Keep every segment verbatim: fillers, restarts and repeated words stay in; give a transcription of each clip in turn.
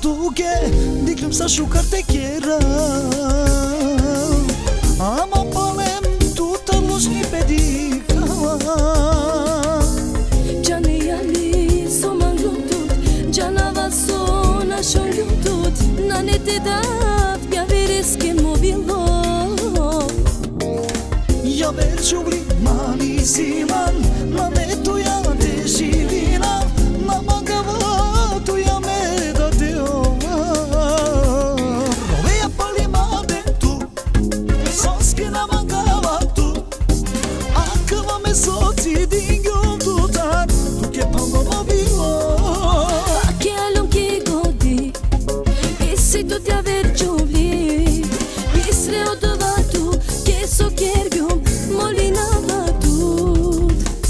tuge, diklum sa shukar te kjera. Ama palem tu të lush një pedika. Gjane jali so ma nglutut, gjana vaso na shon ljutut, nane te daf pja veres ke mobilo. Ja ver qubli mani siman, na me tu ja te shivina, na mangava tu ja me da te ova. Roveja pali made tu, soske na mangava tu, a këva me soci dingjon tu tar, tu ke pando mobilo. A che alon che godi, e se tu ti aver qubli, pisre o të vatu, ke so kjergjum, molina batut.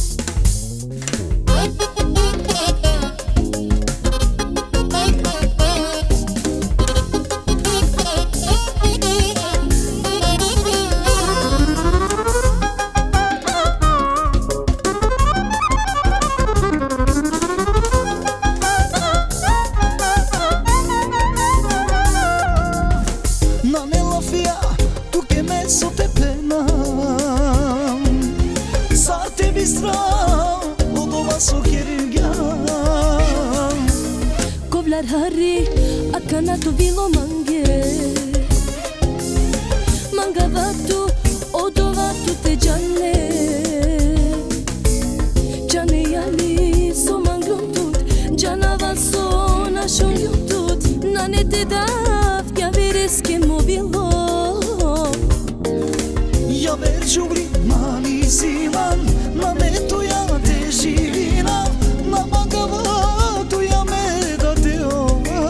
Nane lafia, tu ke me sot e pena, sa te bistra, o do vaso kjerga. Kovlar harri, at kana tu vilo mange, manga vatu, o do vatu te gjane. Gjane jali so manglutut, gjana vaso na shon ljutut, nane te daf pja veres ke mobilo. Ja ver qubri mani siman, na me tu ja te shivina, na mangava tu ja me da te ova.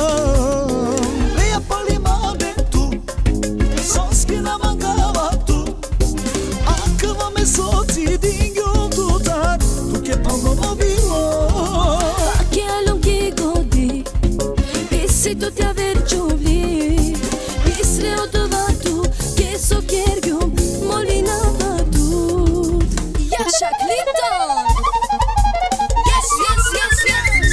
Veja pali made tu, soske na mangava tu, a këva me soci dingjon tu tar, tu ke pando mobilo. A che alon che godi, e se tu ti aver qubli, pisre o të vatu, ke so kjergjum, molina batut. Jasha Clinton! Yes, yes, yes, yes!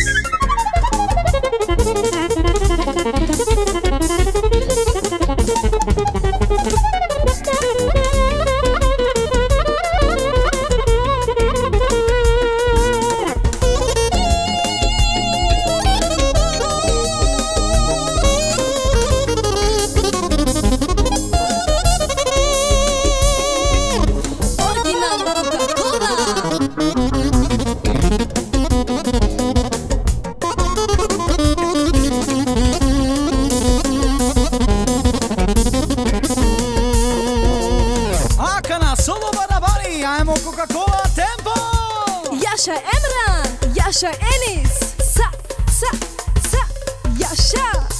Solo barabari, ajmo Coca-Cola, tempo! Jasha Emran, Jasha Enis, sa, sa, sa, Jasha!